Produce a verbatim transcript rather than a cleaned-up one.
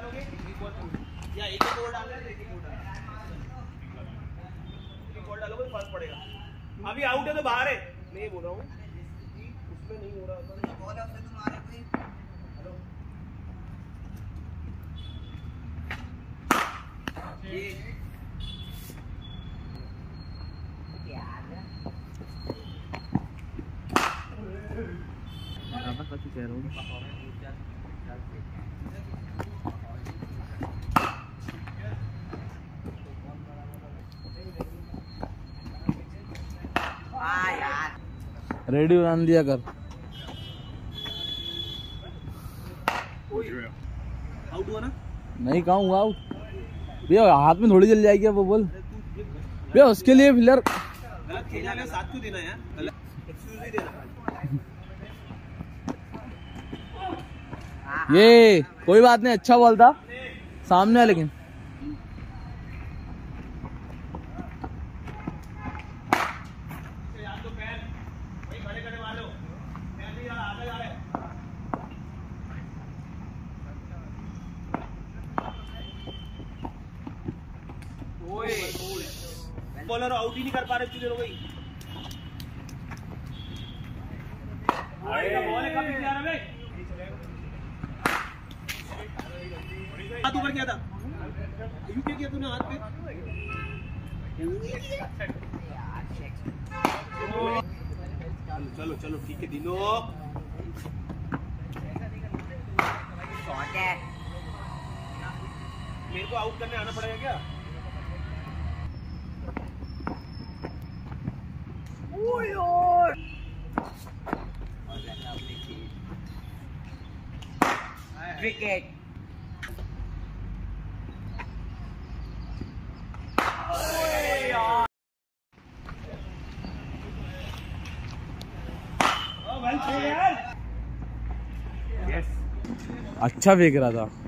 डालोगे या एक एक ओवर डालना है, एक एक ओवर डालना एक एक ओवर डालोगे फर्क पड़ेगा। अभी आउट है तो बाहर है, नहीं बोल रहा हूँ उसमें नहीं हो रहा था बॉल है उससे तुम आ रहे कोई। हेलो ये कह रहा हूँ रेडी बना दिया कर। आउट हुआ ना? नहीं कहाँ हुआ आउट भैया, हाथ में थोड़ी जल जाएगी अब वो बॉल भैया, उसके लिए फिलर गलत खेला है, साथ क्यों देना यार, गलत एक्सक्यूज नहीं देना। ये कोई बात नहीं, अच्छा बॉल था सामने है लेकिन बॉलर आउट ही नहीं कर पा रहे, कितनी देर हो गई। बॉल है, कब पीछे आ रहा है? हाथ ऊपर किया था, यू क्या किया तूने हाथ पे? चलो चलो ठीक है दिनो, शॉट है, मेरे को आउट करने आना पड़ेगा क्या? विकेट अच्छा फेंक रहा था।